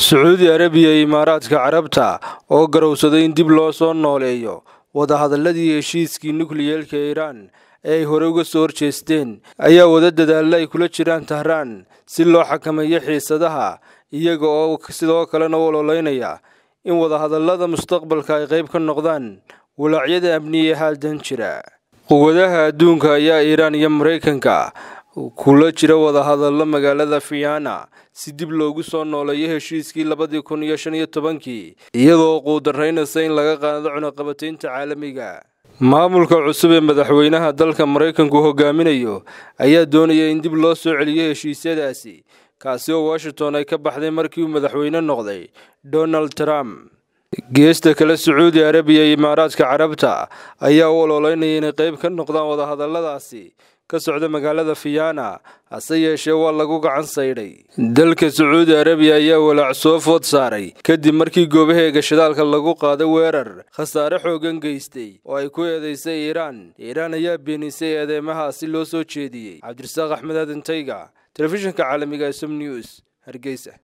Sacuudi Arabiya iyo Imaaraadka Carabta oo garowsaday in dib loo soo nooleeyo wadahadalladii heshiiskii nukliyeerka Iiraan ee ay hore uga soo horjeesteen ayaa wada dadaalla ay kula jiraan Tahraan si loo xakameeyo xiisadaha iyaga oo sidoo kalena ololeynaya in wadahadallada mustaqbalka ay qayb ka noqdaan walaacyada amniga ee haldan jira. Quwadaha adduunka ayaa Iiraan iyo Mareykanka kula jira wadahadallo magaalada Vienna si dib loogu soo nooleeyo heshiiskii 2015 iyadoo quudaraynaysa in laga qaado cunaqabataynta caalamiga. Maamulka cusub ee madaxweynaha dalka Mareykanku hogaaminayo ayaa doonaya in dib loo soo celiyo heshiisyadaasi kaasi oo Washington ay ka baxday markii uu madaxweyne noqday Donald Trump. Geesta kale Sacuudi Arabiya iyo Imaaraadka Carabta ayaa u ololeynaya inay qayb ka noqdaan wadahadalladaasi ka socda magaalada Vienna hase yeeshee waa lagu gacan sayday. Dalka Sacuudi Arabiya ayaa walaac soo food saaray kadib markii goobaheega shidaalka lagu qaaday weerar khasaare xoogan geystay oo ay ku eedeysay Iiraan ayaa beenisay eedeymahaasi loo soo jeediyay. Cabdirasaaq Axmed Aadan Tayga, Telefishinka Caalamiga ee Som News, Hargeysa.